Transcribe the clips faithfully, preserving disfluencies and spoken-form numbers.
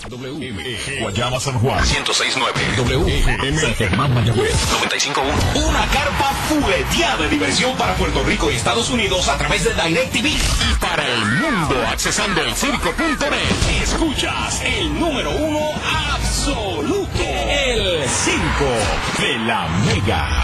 W M G Guayama San Juan ciento seis punto nueve, W F M San Germán Mayagüez noventa y cinco punto uno. Una carpa fuleteada de diversión para Puerto Rico y Estados Unidos a través de DirecTV. y para el mundo accesando el circo punto net. Escuchas el número uno absoluto, el Circo de la Mega.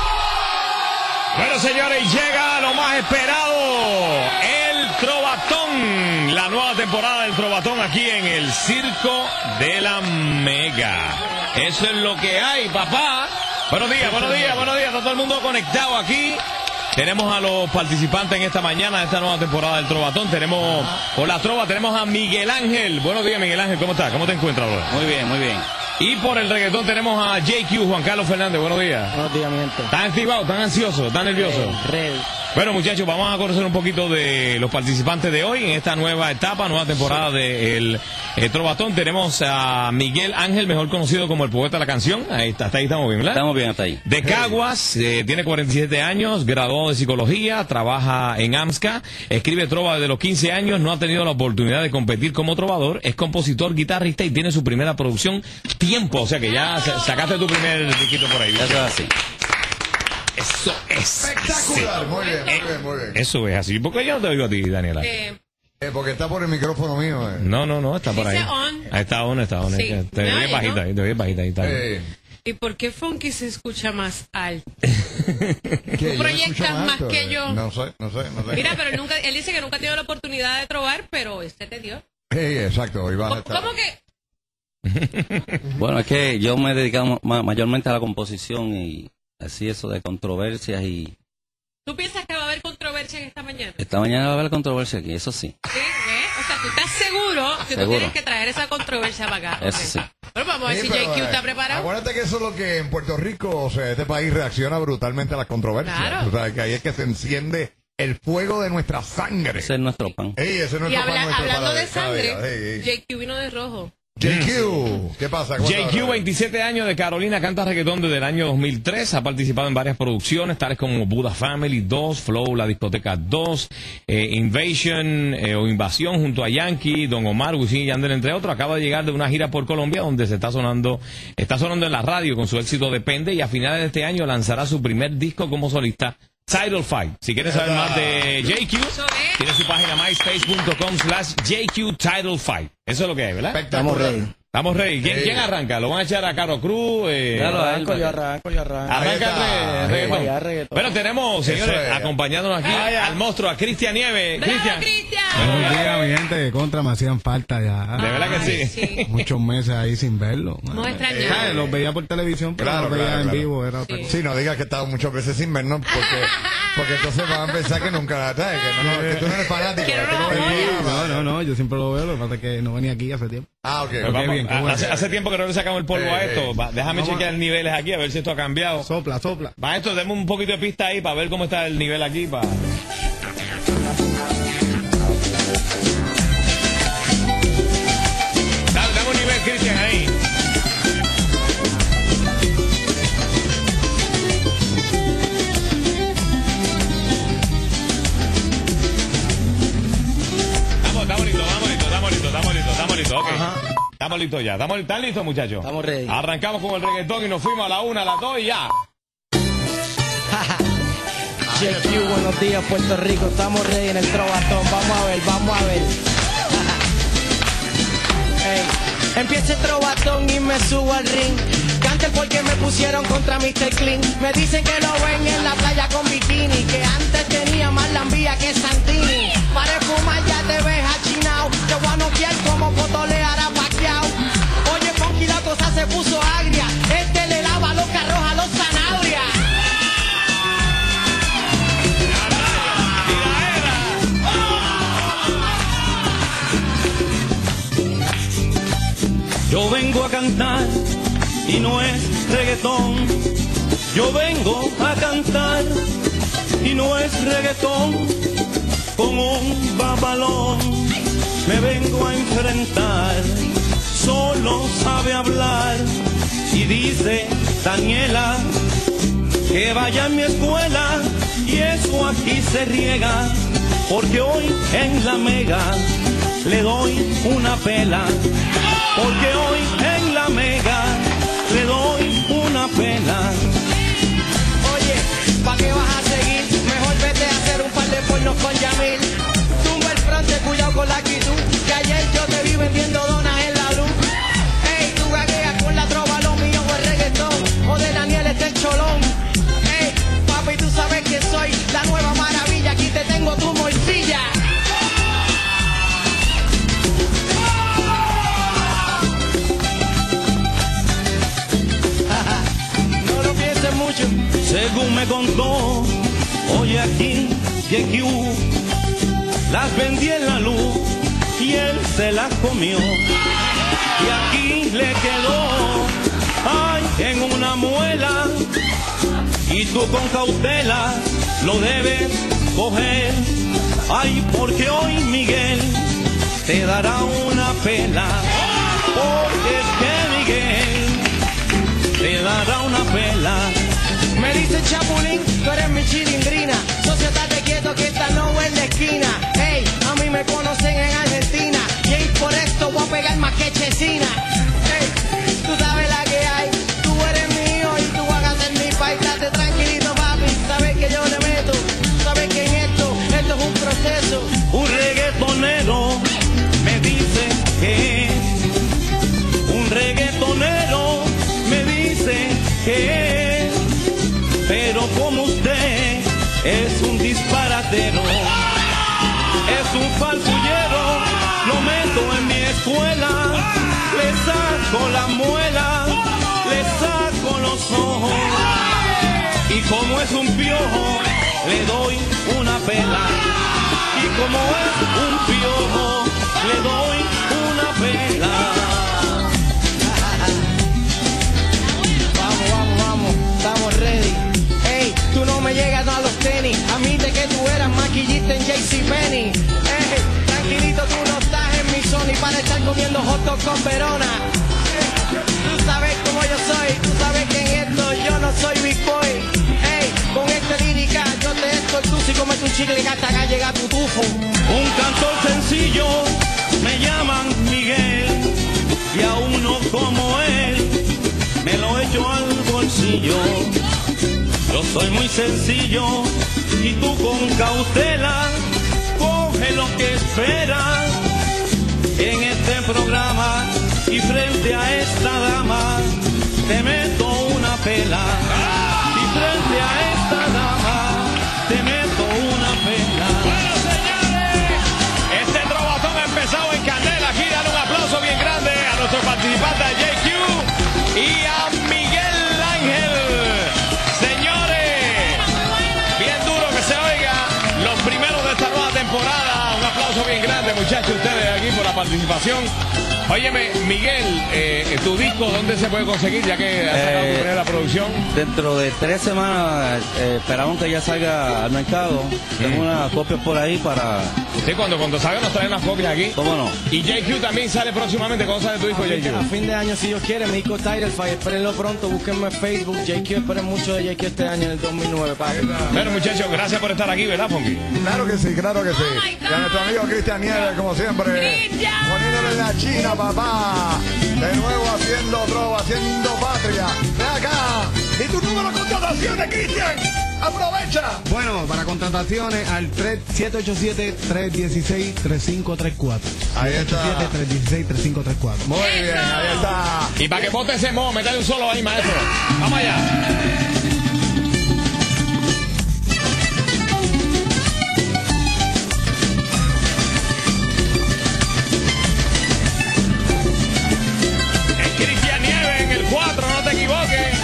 Bueno, señores, llega lo más esperado, el Trovatón, la nueva temporada del Trovatón aquí en el Circo de la Mega. Eso es lo que hay, papá. Buenos días, buenos días, buenos días, está todo el mundo conectado aquí. Tenemos a los participantes en esta mañana de esta nueva temporada del Trovatón. Tenemos, por la trova, tenemos a Miguel Ángel. Buenos días, Miguel Ángel, ¿cómo estás? ¿Cómo te encuentras, bro? Muy bien, muy bien. Y por el reggaetón tenemos a J Q, Juan Carlos Fernández. Buenos días. Buenos días, mi gente. ¿Están activados? ¿Están ansiosos? ¿Están nerviosos? Ready. Bueno, muchachos, vamos a conocer un poquito de los participantes de hoy en esta nueva etapa, nueva temporada del de Trovatón. Tenemos a Miguel Ángel, mejor conocido como el poeta de la canción. Ahí está, hasta ahí estamos bien, ¿verdad? Estamos bien hasta ahí. De Caguas, eh, tiene cuarenta y siete años, graduado de psicología, trabaja en AMSCA, escribe trova desde los quince años, no ha tenido la oportunidad de competir como trovador, es compositor, guitarrista y tiene su primera producción Tiempo, o sea que ya sacaste tu primer disquito por ahí. Eso es así. Eso es. Espectacular, muy bien, muy bien, muy bien. Eso es así. ¿Por qué yo no te oigo a ti, Daniela? Eh, Eh, porque está por el micrófono mío. Eh. No, no, no, está por ahí. Dice on. Ahí está on, está on. Sí. Te Me oye oye, bajita ¿no? ahí, te oye bajita ahí. Está bien. Eh, ¿Y por qué Funky se escucha más alto? ¿qué? Yo no proyectas escucho más alto, que eh. yo. No sé, no sé, no sé. Mira, pero él nunca, él dice que nunca ha tenido la oportunidad de trobar, pero este te dio. Sí, exacto, hoy vas a ¿Cómo, estar. cómo que? Bueno, es que yo me he dedicado ma- mayormente a la composición y así eso de controversias y ¿Tú piensas que va a haber controversia en esta mañana? esta mañana va a haber controversia aquí, eso sí. ¿Sí? ¿Ves? O sea, tú estás seguro que tú Seguro. tienes que traer esa controversia para acá. Eso Ok. sí. Bueno, vamos a ver Sí, si pero, J Q eh, está preparado. Acuérdate que eso es lo que en Puerto Rico, o sea, este país reacciona brutalmente a las controversias. Claro. O sea, que ahí es que se enciende el fuego de nuestra sangre. Ese es nuestro pan. Ey, ese es Y nuestro habla- pan, nuestro hablando para de cada sangre, día. Ey, ey. J Q vino de rojo. J Q, ¿qué pasa? J Cuéntame. Q, veintisiete años, de Carolina, canta reggaetón desde el año dos mil tres, ha participado en varias producciones, tales como Buddha Family dos, Flow, La Discoteca dos, eh, Invasion eh, o Invasión junto a Yankee, Don Omar, Wisin y Yandel, entre otros. Acaba de llegar de una gira por Colombia donde se está sonando, está sonando en la radio con su éxito Depende, y a finales de este año lanzará su primer disco como solista, Title Fight. Si quieres saber más de J Q, Eso es. tiene su página myspace.com slash JQ Title Fight. Eso es lo que hay, ¿verdad? Estamos ready. Estamos ready. ¿Quién, Sí. ¿Quién arranca? ¿Lo van a echar a Caro Cruz? Eh, Claro, a él, Arranco, yo arranco, yo arranco. Ahí Arranca está. el re- reggaetón. Ya, reggaetón. Bueno, tenemos, señores, Eso es. acompañándonos aquí al monstruo, a Cristian Nieves. ¡Bravo, Cristian, Cristian! Buenos días, mi gente, de contra me hacían falta ya. de verdad que Ay, sí. sí. Muchos meses ahí sin verlo. Hemos Eh, extrañado. Los veía por televisión, pero Claro, los veía claro, en claro. vivo. Era otra Sí. cosa. Sí, no digas que he estado muchas veces sin vernos, porque, porque entonces van a pensar que nunca, ¿sabes? Que, no, no, que tú no eres fanático. Que no que tú nos ves apoyas. el programa. No, no, no, yo siempre lo veo, lo que pasa es que no venía aquí hace tiempo. Ah, ok. Pues Ok, vamos, bien, qué a- bueno. hace, hace tiempo que no le sacamos el polvo a Eh, esto. Va, déjame vamos a- chequear niveles aquí, a ver si esto ha cambiado. Sopla, sopla. Maestro, demos un poquito de pista ahí para ver cómo está el nivel aquí. Para... Dale, dame un nivel, Cristian, ahí. Estamos, estamos listos, estamos listos, estamos listos, estamos listos, estamos listos, ok. Estamos listos ya, estamos, ¿están listos, muchachos? Estamos ready. Arrancamos con el reggaetón y nos fuimos a la una, a las dos y ya. J Q, buenos días, Puerto Rico. Estamos ready en el Trovatón. Vamos a ver, vamos a ver. Ey. Empieza el Trovatón y me subo al ring. Canten porque me pusieron contra mister Clean. Me dicen que lo ven en la playa con bikini, que antes tenía más lambía que Santini. Para fumar ya te ves achinao. Te voy a noquear como potolear a Pacquiao. Oye, Funky, la cosa se puso agria. Este le lava los carros a los zanahorias. Yo vengo a cantar y no es reggaetón. Yo vengo a cantar y no es reggaetón. Con un babalón me vengo a enfrentar. Solo sabe hablar y dice Daniela que vaya a mi escuela y eso aquí se riega. Porque hoy en la Mega le doy una pela. porque hoy en la Mega le doy una pela. Oye, ¿pa' qué vas a seguir? Mejor vete a hacer un par de pornos con Yamil. Tumba el frente, cuidado con la actitud, que ayer yo te vi vendiendo donas en la luz. Ey, tú gagueas con la trova, lo mío o el reggaetón, o de Daniel está el cholón. Ey, papi, tú sabes que soy la nueva maravilla, aquí te tengo tu morcilla. No lo pienses mucho. Según me contó, oye aquí, J Q, las vendí en la luz y él se las comió. Y aquí le quedó, ay, en una muela. Y tú con cautela lo debes coger. Ay, porque hoy Miguel te dará una pela. Porque es que Miguel te dará una pela. Me dice Chapulín, tú eres mi chilindrina. Socio, estate quieto que esta no es la esquina. Hey, a mí me conocen en Argentina y hey, por esto voy a pegar más que Chesina. Hey, tú sabes la que hay, tú eres mío y tú vas a ser mi país. Date tranquilito, papi, sabes que yo le meto. Sabes que en esto, esto es un proceso. Un reggaetonero me dice que es. Un reggaetonero me dice que es. Pero como usted es un disparatero, es un falsullero, lo meto en mi escuela, le saco la muela, le saco los ojos, y como es un piojo, le doy una pela, y como es un piojo, le doy una pela. Vamos, vamos, vamos, estamos ready. Ey, tú no me llegas a los tenis. Admite que tú eras maquillista en JCPenney. Ey, tranquilito, tú no estás en mi Sony para estar comiendo hot dog con Verona. Ey, tú sabes cómo yo soy, tú sabes que en esto yo no soy big boy. Ey, con esta lírica yo te estortuzo y comete un chicle que hasta acá llega tu tufo. Un cantor sencillo, me llaman Miguel, y a uno como él me lo echo al bolsillo. Yo soy muy sencillo y tú con cautela coge lo que esperas en este programa, y frente a esta dama te meto una pela, y frente a esta dama te meto una pela. Bueno, señores, este trovatón ha empezado en candela. Aquí dan un aplauso bien grande a nuestro participante J Q y a Miguel Ángel. Temporada, un aplauso bien grande, muchachos, ustedes aquí por la participación. Óyeme, Miguel, eh, tu disco, ¿dónde se puede conseguir ya que has sacado Eh, tu primera producción? Dentro de tres semanas eh, esperamos que ya salga al mercado. Tengo unas copias por ahí para... Sí, cuando, cuando salga nos traen las copias aquí. ¿Cómo no? Y J Q también sale próximamente. ¿Cómo sale tu disco, J A Q? fin de año, si Dios quiere, mi disco Title Fight, espérenlo pronto, búsquenme en Facebook. J Q, esperen mucho de J Q este año, en el dos mil nueve, papi. Bueno, muchachos, gracias por estar aquí, ¿verdad, Funky? Claro que sí, claro que sí. Y a nuestro amigo Cristian Nieves, como siempre, poniéndole la china, papá. De nuevo haciendo trova, haciendo patria. Ven acá. ¿Y tu número de contrataciones, Cristian? ¡Aprovecha! Bueno, para contrataciones al siete ocho siete, tres uno seis, tres cinco tres cuatro. Ahí está. siete ocho siete, tres uno seis, tres cinco tres cuatro. Muy bien, ahí está. Y para que bote ese moho, métale un solo ahí, maestro. Vamos allá. Cristian Nieves en el cuatro, no te equivoques.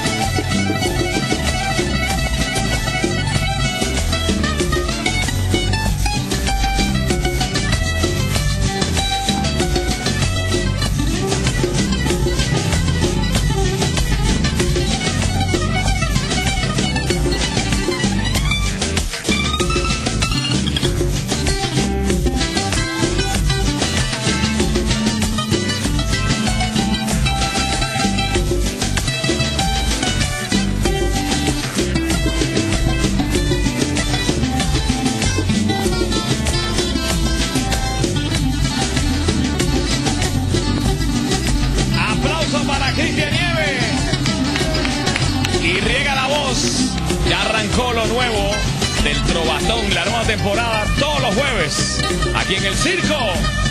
arrancó lo nuevo del Trovatón, la nueva temporada, todos los jueves, aquí en el Circo